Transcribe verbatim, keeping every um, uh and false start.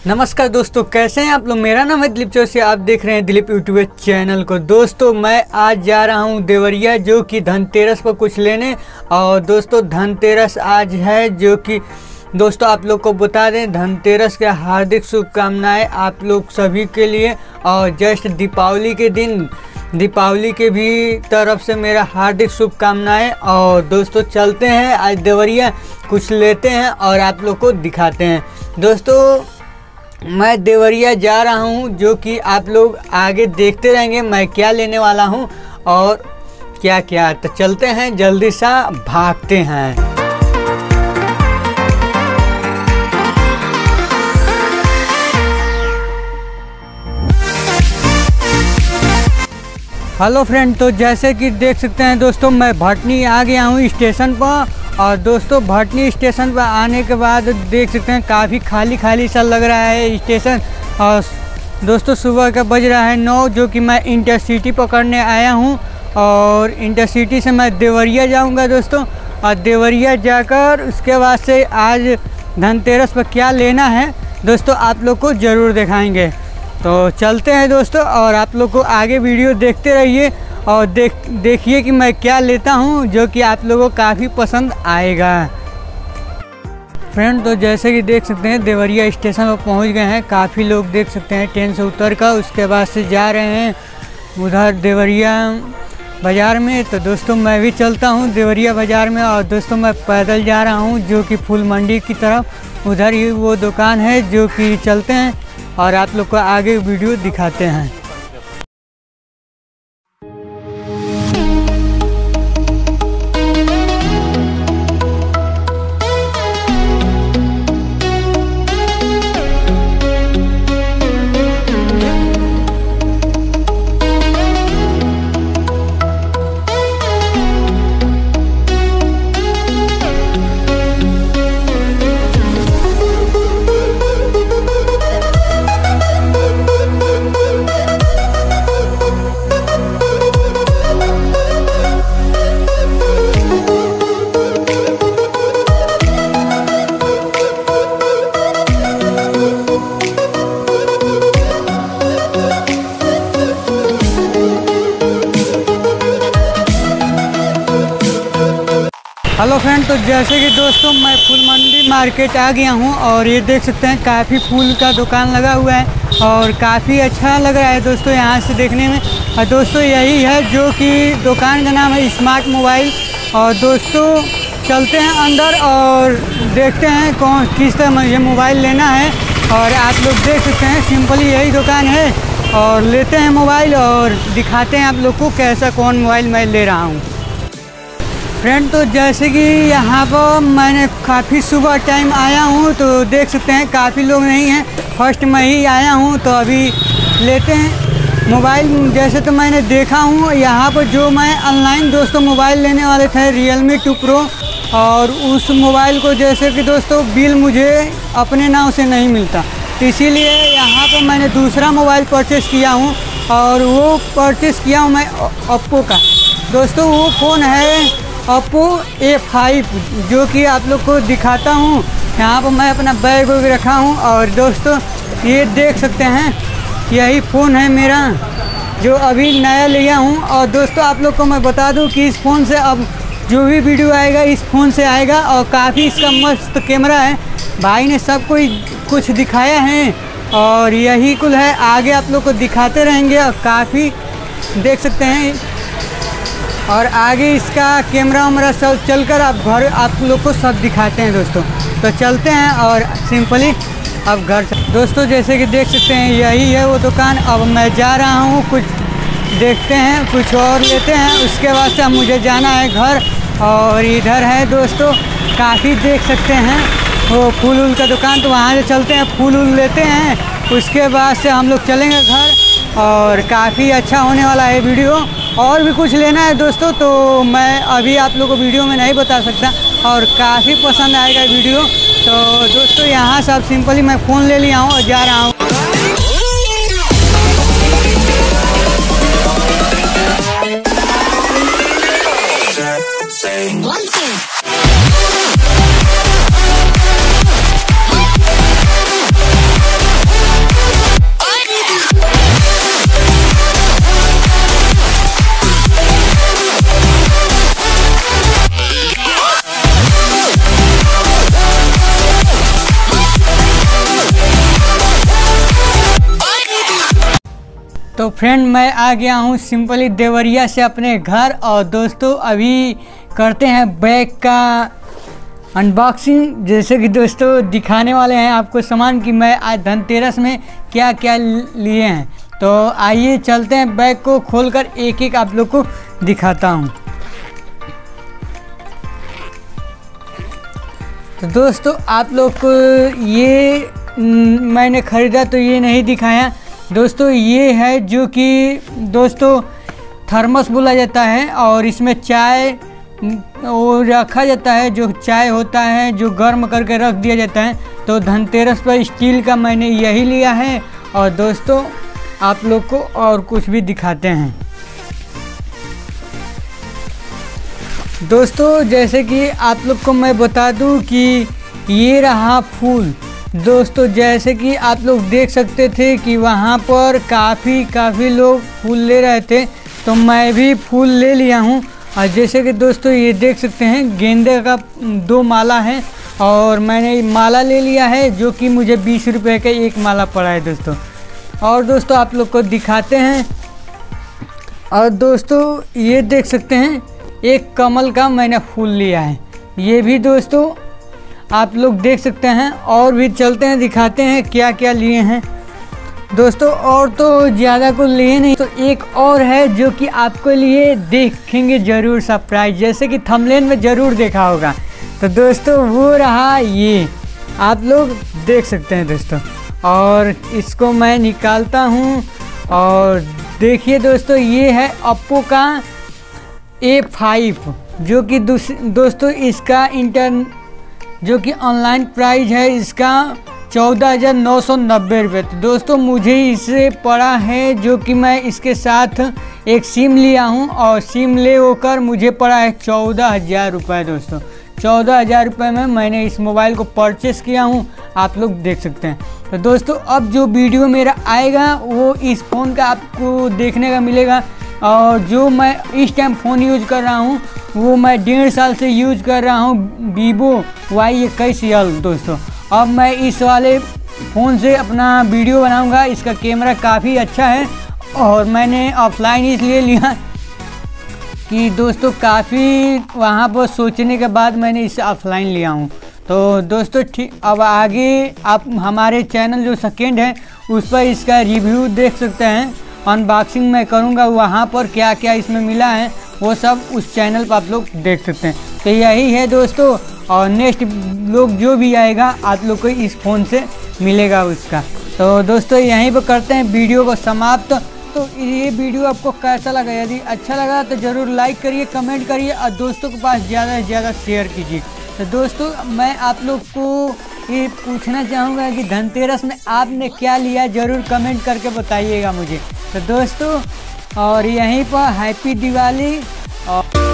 नमस्कार दोस्तों, कैसे हैं आप लोग। मेरा नाम है दिलीप चौरसिया, आप देख रहे हैं दिलीप यूट्यूब चैनल को। दोस्तों मैं आज जा रहा हूं देवरिया, जो कि धनतेरस पर कुछ लेने। और दोस्तों धनतेरस आज है, जो कि दोस्तों आप लोग को बता दें, धनतेरस के हार्दिक शुभकामनाएं आप लोग सभी के लिए। और जस्ट दीपावली के दिन दीपावली के भी तरफ से मेरा हार्दिक शुभकामनाएं। और दोस्तों चलते हैं आज देवरिया, कुछ लेते हैं और आप लोग को दिखाते हैं। दोस्तों मैं देवरिया जा रहा हूं, जो कि आप लोग आगे देखते रहेंगे मैं क्या लेने वाला हूं और क्या क्या। तो चलते हैं, जल्दी सा भागते हैं। हेलो फ्रेंड, तो जैसे कि देख सकते हैं दोस्तों, मैं भटनी आ गया हूँ स्टेशन पर। और दोस्तों भटनी स्टेशन पर आने के बाद देख सकते हैं काफ़ी खाली खाली सा लग रहा है स्टेशन। और दोस्तों सुबह का बज रहा है नौ, जो कि मैं इंटरसिटी पकड़ने आया हूँ। और इंटरसिटी से मैं देवरिया जाऊँगा दोस्तों। और देवरिया जाकर उसके बाद से आज धनतेरस पर क्या लेना है दोस्तों आप लोग को ज़रूर दिखाएंगे। तो चलते हैं दोस्तों, और आप लोग को आगे वीडियो देखते रहिए और देख देखिए कि मैं क्या लेता हूं, जो कि आप लोगों को काफ़ी पसंद आएगा। फ्रेंड तो जैसे कि देख सकते हैं देवरिया स्टेशन पर पहुंच गए हैं। काफ़ी लोग देख सकते हैं ट्रेन से उतर कर उसके बाद से जा रहे हैं उधर देवरिया बाज़ार में। तो दोस्तों मैं भी चलता हूं देवरिया बाज़ार में। और दोस्तों मैं पैदल जा रहा हूं, जो कि फूल मंडी की तरफ। उधर ही वो दुकान है, जो कि चलते हैं और आप लोग को आगे वीडियो दिखाते हैं। हेलो फ्रेंड, तो जैसे कि दोस्तों मैं फूल मंडी मार्केट आ गया हूं। और ये देख सकते हैं काफ़ी फूल का दुकान लगा हुआ है और काफ़ी अच्छा लग रहा है दोस्तों यहाँ से देखने में। और दोस्तों यही है, जो कि दुकान का नाम है स्मार्ट मोबाइल। और दोस्तों चलते हैं अंदर और देखते हैं कौन किस तरह मुझे मोबाइल लेना है। और आप लोग देख सकते हैं सिंपली यही दुकान है। और लेते हैं मोबाइल और दिखाते हैं आप लोग को कैसा कौन मोबाइल मैं ले रहा हूँ। फ्रेंड तो जैसे कि यहाँ पर मैंने काफ़ी सुबह टाइम आया हूँ, तो देख सकते हैं काफ़ी लोग नहीं हैं। फर्स्ट मैं ही आया हूँ, तो अभी लेते हैं मोबाइल। जैसे तो मैंने देखा हूँ यहाँ पर, जो मैं ऑनलाइन दोस्तों मोबाइल लेने वाले थे रियलमी टू प्रो। और उस मोबाइल को जैसे कि दोस्तों बिल मुझे अपने नाम से नहीं मिलता, तो इसीलिए यहाँ पर मैंने दूसरा मोबाइल परचेज़ किया हूँ। और वो परचेज़ किया हूँ मैं ओप्पो का दोस्तों। वो फ़ोन है ओप्पो ए फाइव, जो कि आप लोग को दिखाता हूँ। यहाँ पर मैं अपना बैग वैग रखा हूँ। और दोस्तों ये देख सकते हैं यही फ़ोन है मेरा, जो अभी नया लिया हूँ। और दोस्तों आप लोग को मैं बता दूँ कि इस फ़ोन से अब जो भी वीडियो आएगा इस फ़ोन से आएगा। और काफ़ी इसका मस्त कैमरा है, भाई ने सब कोई कुछ दिखाया है। और यही कुल है, आगे आप लोग को दिखाते रहेंगे। और काफ़ी देख सकते हैं, और आगे इसका कैमरा वैमरा सब चलकर आप घर आप लोग को सब दिखाते हैं दोस्तों। तो चलते हैं और सिंपली अब घर। दोस्तों जैसे कि देख सकते हैं यही है वो दुकान। अब मैं जा रहा हूँ, कुछ देखते हैं, कुछ और लेते हैं, उसके बाद से मुझे जाना है घर। और इधर है दोस्तों काफ़ी देख सकते हैं वो फूल वूल का दुकान, तो वहाँ से चलते हैं, फूल वूल लेते हैं, उसके बाद से हम लोग चलेंगे घर। और काफ़ी अच्छा होने वाला है वीडियो। और भी कुछ लेना है दोस्तों, तो मैं अभी आप लोगों को वीडियो में नहीं बता सकता। और काफ़ी पसंद आएगा वीडियो। तो दोस्तों यहाँ से अब सिंपली मैं फ़ोन ले लिया हूँ और जा रहा हूँ। तो फ्रेंड मैं आ गया हूँ सिंपली देवरिया से अपने घर। और दोस्तों अभी करते हैं बैग का अनबॉक्सिंग। जैसे कि दोस्तों दिखाने वाले हैं आपको सामान कि मैं आज धनतेरस में क्या क्या लिए हैं। तो आइए चलते हैं, बैग को खोलकर एक एक आप लोग को दिखाता हूँ। तो दोस्तों आप लोग को ये मैंने ख़रीदा तो ये नहीं दिखाया दोस्तों। ये है जो कि दोस्तों थर्मस बोला जाता है और इसमें चाय वो रखा जाता है, जो चाय होता है जो गर्म करके रख दिया जाता है। तो धनतेरस पर स्टील का मैंने यही लिया है। और दोस्तों आप लोग को और कुछ भी दिखाते हैं। दोस्तों जैसे कि आप लोग को मैं बता दूं कि ये रहा फूल। दोस्तों जैसे कि आप लोग देख सकते थे कि वहाँ पर काफ़ी काफ़ी लोग फूल ले रहे थे, तो मैं भी फूल ले लिया हूँ। और जैसे कि दोस्तों ये देख सकते हैं गेंदे का दो माला है और मैंने माला ले लिया है जो कि मुझे बीस रुपए का एक माला पड़ा है दोस्तों। और दोस्तों आप लोग को दिखाते हैं। और दोस्तों ये देख सकते हैं एक कमल का मैंने फूल लिया है, ये भी दोस्तों आप लोग देख सकते हैं। और भी चलते हैं दिखाते हैं क्या क्या लिए हैं दोस्तों। और तो ज़्यादा कुछ लिए नहीं, तो एक और है जो कि आपके लिए देखेंगे ज़रूर सरप्राइज, जैसे कि थंबनेल में ज़रूर देखा होगा। तो दोस्तों वो रहा, ये आप लोग देख सकते हैं दोस्तों। और इसको मैं निकालता हूँ और देखिए दोस्तों ये है ओप्पो का ए फाइव, जो कि दोस्तों इसका इंटर जो कि ऑनलाइन प्राइस है इसका चौदह हज़ार नौ सौ नब्बे रुपये। तो दोस्तों मुझे इसे पड़ा है जो कि मैं इसके साथ एक सिम लिया हूँ और सिम ले होकर मुझे पड़ा है चौदह हज़ार रुपये दोस्तों। चौदह हज़ार रुपये में मैंने इस मोबाइल को परचेस किया हूँ, आप लोग देख सकते हैं। तो दोस्तों अब जो वीडियो मेरा आएगा वो इस फ़ोन का आपको देखने का मिलेगा। और जो मैं इस टाइम फ़ोन यूज कर रहा हूँ वो मैं डेढ़ साल से यूज कर रहा हूँ वीवो वाई इक्कीस एल दोस्तों। अब मैं इस वाले फ़ोन से अपना वीडियो बनाऊँगा। इसका कैमरा काफ़ी अच्छा है और मैंने ऑफलाइन इसलिए लिया कि दोस्तों काफ़ी वहाँ पर सोचने के बाद मैंने इसे ऑफलाइन लिया हूँ। तो दोस्तों ठीक, अब आगे आप हमारे चैनल जो सेकेंड है उस पर इसका रिव्यू देख सकते हैं। अनबॉक्सिंग मैं करूँगा, वहाँ पर क्या क्या इसमें मिला है वो सब उस चैनल पर आप लोग देख सकते हैं। तो यही है दोस्तों, और नेक्स्ट लोग जो भी आएगा आप लोग को इस फ़ोन से मिलेगा उसका। तो दोस्तों यहीं पर करते हैं वीडियो को समाप्त। तो ये वीडियो आपको कैसा लगा? यदि अच्छा लगा तो ज़रूर लाइक करिए, कमेंट करिए और दोस्तों के पास ज़्यादा से ज़्यादा शेयर कीजिए। तो दोस्तों मैं आप लोग को ये पूछना चाहूँगा कि धनतेरस में आपने क्या लिया, ज़रूर कमेंट करके बताइएगा मुझे। तो दोस्तों और यहीं पर हैप्पी दिवाली। और